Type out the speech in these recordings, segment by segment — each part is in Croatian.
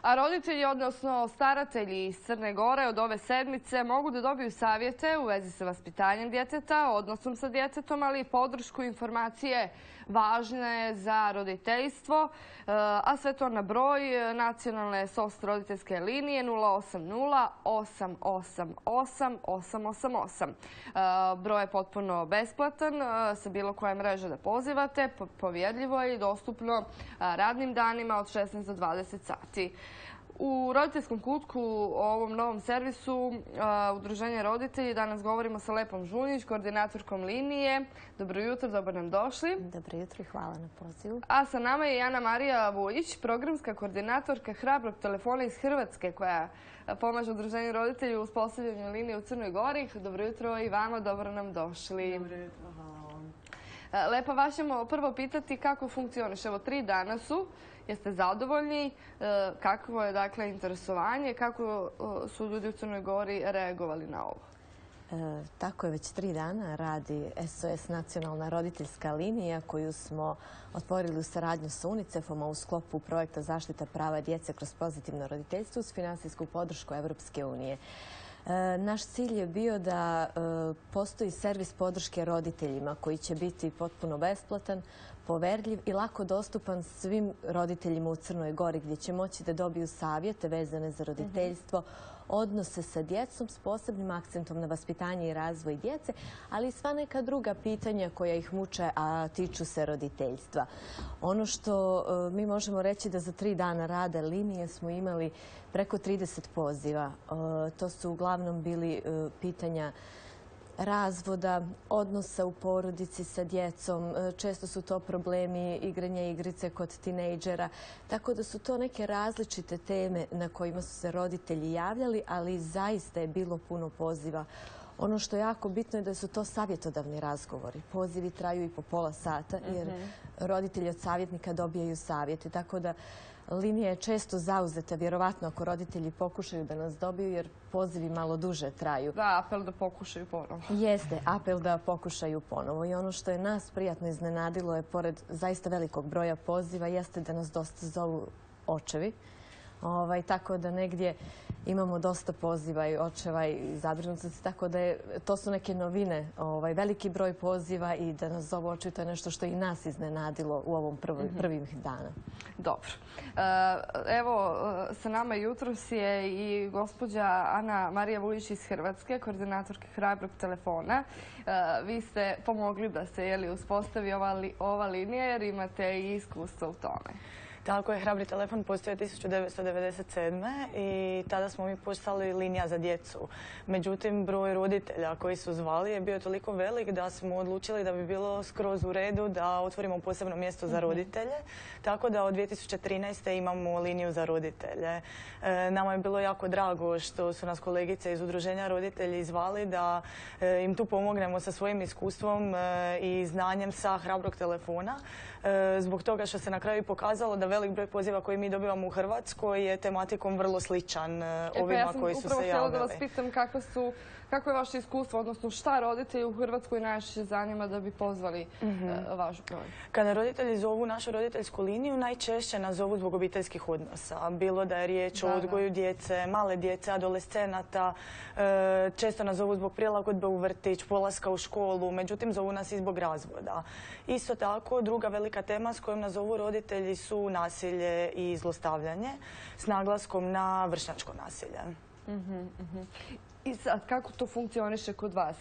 A roditelji, odnosno staratelji iz Crne Gore od ove sedmice mogu da dobiju savjete u vezi sa vaspitanjem djeteta, odnosom sa djetetom, ali i podršku informacije važne za roditeljstvo, a sve to na broj nacionalne SOS roditeljske linije 080 888 888. Broj je potpuno besplatan, sa bilo koje mreže da pozivate, povjerljivo je i dostupno radnim danima od 16 do 20 sati. U roditeljskom kutku o ovom novom servisu Udruženje roditelji danas govorimo sa Lepom Žunjić, koordinatorkom linije. Dobro jutro, dobro nam došli. Dobro jutro i hvala na pozivu. A sa nama je Ana Marija Vuljić, programska koordinatorka Hrabrog telefona iz Hrvatske, koja pomaže Udruženju roditelji u uspostavljanju linije u Crnoj Gori. Dobro jutro i vama, dobro nam došli. Dobro jutro, hvala vam. Lepa, vas ćemo prvo pitati kako funkcioniš. Evo, 3 dana su. Jeste zadovoljni? Kakvo je, dakle, interesovanje? Kako su ljudi u Crnoj Gori reagovali na ovo? Tako je, već 3 dana radi SOS nacionalna roditeljska linija koju smo otvorili u saradnju sa UNICEF-om, a u sklopu projekta Zaštita prava djece kroz pozitivno roditeljstvo uz finansijsku podršku Evropske unije. Naš cilj je bio da postoji servis podrške roditeljima koji će biti potpuno besplatan, poverljiv i lako dostupan svim roditeljima u Crnoj Gori, gdje će moći da dobiju savjete vezane za roditeljstvo, odnose sa djecom s posebnim akcentom na vaspitanje i razvoj djece, ali i sva neka druga pitanja koja ih muče, a tiču se roditeljstva. Ono što mi možemo reći da za 3 dana rada linije smo imali preko 30 poziva. To su uglavnom bili pitanja razvoda, odnosa u porodici sa djecom. Često su to problemi igranja igrice kod tinejdžera. Tako da su to neke različite teme na kojima su se roditelji javljali, ali zaista je bilo puno poziva. Ono što je jako bitno je da su to savjetodavni razgovori. Pozivi traju i po pola sata jer roditelji od savjetnika dobijaju savjete. Tako da linija je često zauzeta, vjerovatno ako roditelji pokušaju da nas dobiju, jer pozivi malo duže traju. Da, apel da pokušaju ponovo. Jeste, apel da pokušaju ponovo. I ono što je nas prijatno iznenadilo je, pored zaista velikog broja poziva, jeste da nas dosta zovu očevi. Tako da negdje imamo dosta poziva i očeva i zabrinutosti, tako da to su neke novine, veliki broj poziva i da nas zovu očevi, to je nešto što je i nas iznenadilo u ovom prvih dana. Dobro. Evo, sa nama jutros je i gospođa Ana Marija Vuljić iz Hrvatske, koordinatorka Hrabrog telefona. Vi ste pomogli da se uspostavi ova linija jer imate i iskustvo u tome. Tako je, Hrabri telefon postoji 1997. i tada smo mi postali linija za djecu. Međutim, broj roditelja koji su zvali je bio toliko velik da smo odlučili da bi bilo skroz u redu da otvorimo posebno mjesto za roditelje. Tako da od 2013. imamo liniju za roditelje. Nama je bilo jako drago što su nas kolegice iz Udruženja roditelji zvali da im tu pomognemo sa svojim iskustvom i znanjem sa Hrabrog telefona. Zbog toga što se na kraju pokazalo da velik broj poziva koji mi dobivamo u Hrvatskoj je tematikom vrlo sličan ovima koji su se javili. Ja sam upravo htjela da vas pitam kako je vaše iskustvo, odnosno šta roditelji u Hrvatskoj najviše zanima da bi pozvali vaš broj? Kada roditelji zovu našu roditeljsku liniju, najčešće nas zovu zbog obiteljskih odnosa. Bilo da je riječ o odgoju djece, male djece, adolescenata, često nas zovu zbog prilagodbe u vrtić, polaska u školu, međutim zovu nas i zbog razvoda. Isto tako, druga velika tema s kojom nas zovu roditelji su nasilje i zlostavljanje s naglaskom na vršnjačko nasilje. I sad, kako to funkcioniše kod vas?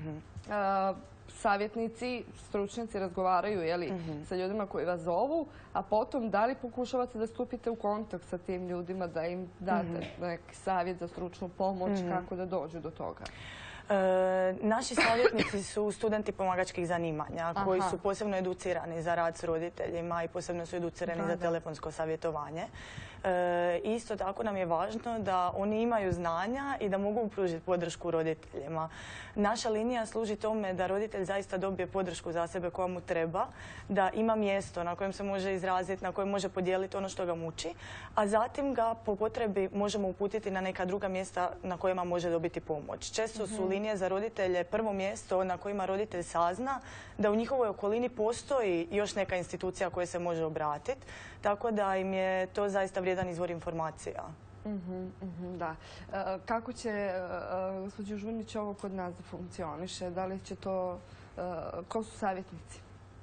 Savjetnici, stručnjaci razgovaraju sa ljudima koji vas zovu, a potom da li pokušavate da stupite u kontakt sa tim ljudima, da im date neki savjet za stručnu pomoć, kako da dođu do toga? Naši savjetnici su studenti pomagačkih zanimanja koji su posebno educirani za rad s roditeljima i posebno su educirani za telefonsko savjetovanje. Isto tako nam je važno da oni imaju znanja i da mogu pružiti podršku roditeljima. Naša linija služi tome da roditelj zaista dobije podršku za sebe koja mu treba, da ima mjesto na kojem se može izraziti, na kojem može podijeliti ono što ga muči, a zatim ga po potrebi možemo uputiti na neka druga mjesta na kojima može dobiti pomoć. Često su linije za roditelje prvo mjesto na kojima roditelj sazna da u njihovoj okolini postoji još neka institucija koja se može obratiti, tako da im je to zaista vrijedan izvor informacija. Da. Kako će, gospođo Žunić, ovo kod nas da funkcioniše? Da li će to, ko su savjetnici?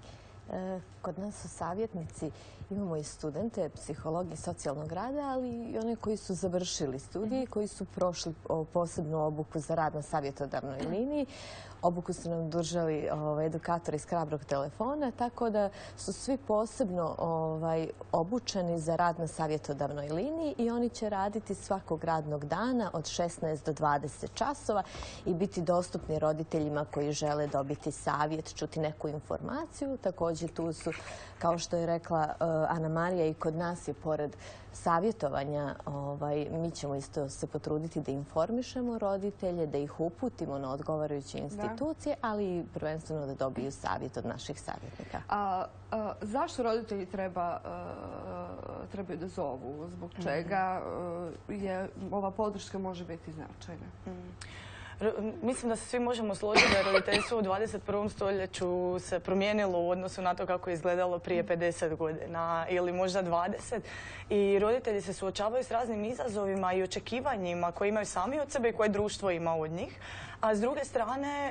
Kod nas su savjetnici, imamo i studente psihologije i socijalnog rada, ali i one koji su završili studije i koji su prošli posebnu obuku za rad na savjetodavnoj liniji. Obuku su nam držali edukatori iz Hrabrog telefona, tako da su svi posebno obučeni za rad na savjetodavnoj liniji i oni će raditi svakog radnog dana od 16 do 20 časova i biti dostupni roditeljima koji žele dobiti savjet, čuti neku informaciju. Također tu su, kao što je rekla Ana Marija, i kod nas je pored savjetovanja, mi ćemo isto se potruditi da informišemo roditelje, da ih uputimo na odgovarajuće institucije, ali i prvenstveno da dobiju savjet od naših savjetnika. Zašto roditelji trebaju da zovu? Zbog čega ova podrška može biti značajna? Mislim da se svi možemo složiti da je roditeljstvo u 21. stoljeću se promijenilo u odnosu na to kako je izgledalo prije 50 godina ili možda 20. I roditelji se suočavaju s raznim izazovima i očekivanjima koje imaju sami od sebe i koje društvo ima od njih. A s druge strane,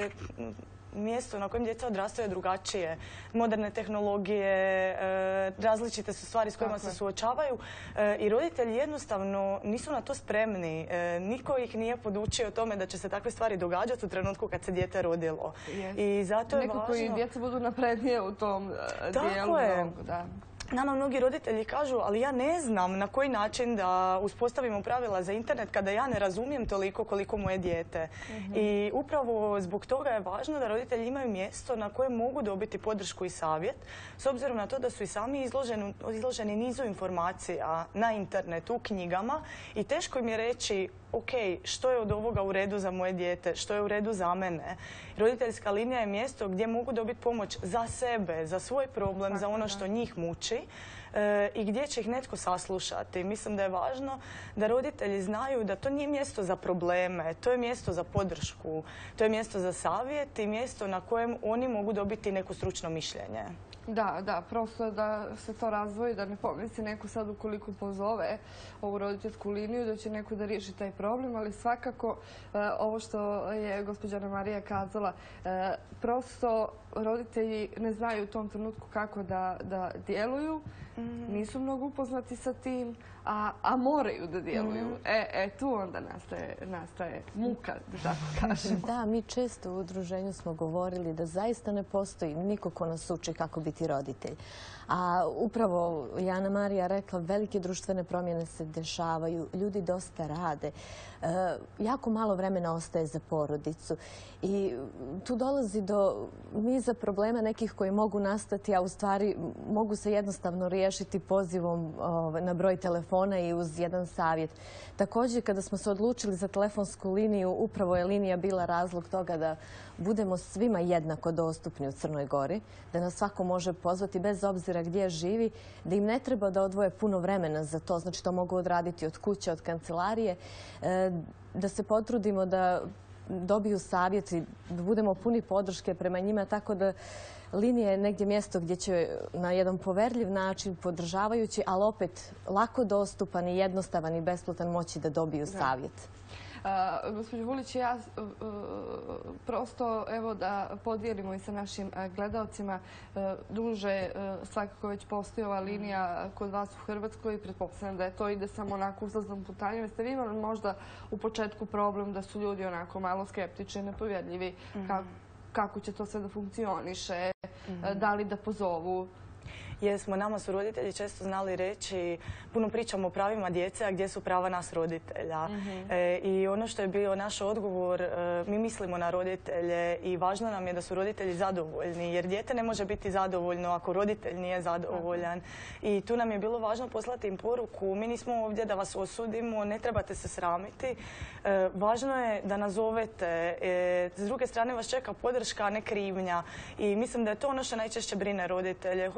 mjesto na kojem djeca odrastaju je drugačije. Moderne tehnologije, različite su stvari s kojima se suočavaju i roditelji jednostavno nisu na to spremni. Niko ih nije podučio o tome da će se takve stvari događati u trenutku kad se dijete rodilo. I zato je važno... Nekako i djeca budu naprednije u tom dijelu. Tako je. Nama mnogi roditelji kažu, ali ja ne znam na koji način da uspostavimo pravila za internet kada ja ne razumijem toliko koliko moje dijete. I upravo zbog toga je važno da roditelji imaju mjesto na kojem mogu dobiti podršku i savjet, s obzirom na to da su i sami izloženi nizu informacija na internetu, u knjigama i teško im je reći ok, što je od ovoga u redu za moje dijete, što je u redu za mene. Roditeljska linija je mjesto gdje mogu dobiti pomoć za sebe, za svoj problem, za ono što njih muči i gdje će ih netko saslušati. Mislim da je važno da roditelji znaju da to nije mjesto za probleme, to je mjesto za podršku, to je mjesto za savjet i mjesto na kojem oni mogu dobiti neko stručno mišljenje. Da, prosto da se to razvoji, da ne pomisli neko sad ukoliko pozove ovu roditeljsku liniju, da će neko da riješi taj problem, ali svakako ovo što je gospođa Ana Marija kazala, prosto roditelji ne znaju u tom trenutku kako da djeluju, nisu mnogo upoznati sa tim, a moraju da djeluju. Tu onda nastaje muka, da tako kažem. Da, mi često u udruženju smo govorili da zaista ne postoji niko ko nas uči kako biti roditelj. A upravo je Ana Marija rekla, velike društvene promjene se dešavaju, ljudi dosta rade, jako malo vremena ostaje za porodicu i tu dolazi do niza problema nekih koji mogu nastati, a u stvari mogu se jednostavno riješiti pozivom na broj telefona i uz jedan savjet. Također, kada smo se odlučili za telefonsku liniju, upravo je linija bila razlog toga da budemo svima jednako dostupni u Crnoj Gori, da nas svako može pozvati bez obzira gdje živi, da im ne treba da odvoje puno vremena za to, znači to mogu odraditi od kuće, od kancelarije, da se potrudimo da dobiju savjet i da budemo puni podrške prema njima, tako da linija je negdje mjesto gdje će na jedan poverljiv način, podržavajući, ali opet lako dostupan i jednostavan i besplatan moći da dobiju savjet. Gospođo Vulić, ja prosto evo da podijelimo i sa našim gledalcima, duže svakako već postoji ova linija kod vas u Hrvatskoj i pretpostavljam da to ide samo onako uzlaznom putanjem. Jeste vi imali možda u početku problem da su ljudi onako malo skeptični, nepovjerljivi, kako će to sve da funkcioniše, da li da pozovu? Jesmo, nama su roditelji često znali reći, puno pričamo o pravima djece, a gdje su prava nas roditelja. I ono što je bio naš odgovor, mi mislimo na roditelje i važno nam je da su roditelji zadovoljni, jer dijete ne može biti zadovoljno ako roditelj nije zadovoljan. I tu nam je bilo važno poslati im poruku, mi nismo ovdje da vas osudimo, ne trebate se sramiti. Važno je da nazovete, s druge strane vas čeka podrška, a ne krivnja. I mislim da je to ono što najčešće brine roditelje. Hoće li me neko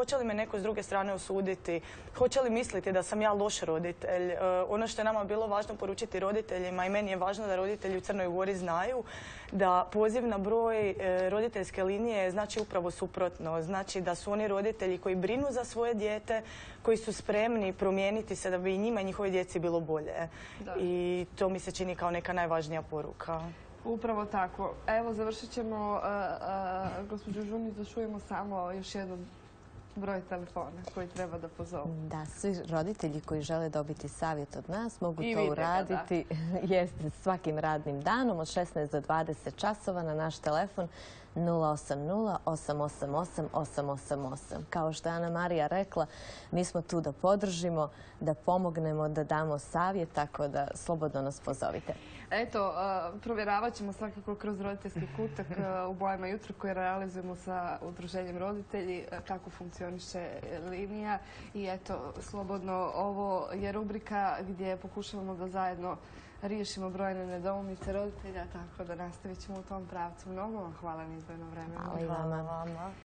neko s druge strane osuditi? Hoće li misliti da sam ja loš roditelj? Ono što je nama bilo važno poručiti roditeljima i meni je važno da roditelji u Crnoj Gori znaju da poziv na broj roditeljske linije znači upravo suprotno. Znači da su oni roditelji koji brinu za svoje dijete, koji su spremni promijeniti se da bi i njima i njihovoj djeci bilo bolje. I to mi se čini kao neka najvažnija poruka. Upravo tako. Evo, završit ćemo, gospođo Žunić, da čujemo samo još jedan broj telefona koji treba da pozovu. Da, svi roditelji koji žele dobiti savjet od nas mogu to uraditi svakim radnim danom od 16 do 20 časova na naš telefon 080 888 888. Kao što je Ana Marija rekla, mi smo tu da podržimo, da pomognemo, da damo savjet, tako da slobodno nas pozovite. Eto, provjeravat ćemo svakako kroz roditeljski kutak u Bojama jutra koje realizujemo sa Udruženjem roditelji kako funkcioniše linija. I eto, slobodno, ovo je rubrika gdje pokušavamo da zajedno riješimo brojne nedoumice roditelja, tako da nastavit ćemo u tom pravcu. Mnogo vam hvala na izdvojeno vreme. Hvala i vama.